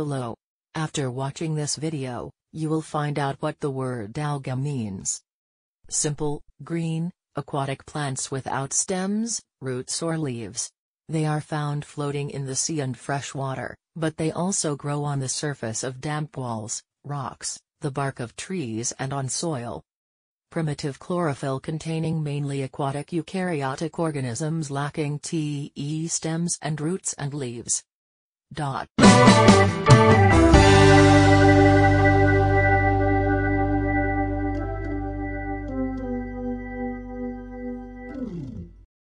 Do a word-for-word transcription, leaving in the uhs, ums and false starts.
below. After watching this video, you will find out what the word alga means. Simple, green, aquatic plants without stems, roots or leaves. They are found floating in the sea and fresh water, but they also grow on the surface of damp walls, rocks, the bark of trees and on soil. Primitive chlorophyll containing mainly aquatic eukaryotic organisms lacking T E stems and roots and leaves. Dot.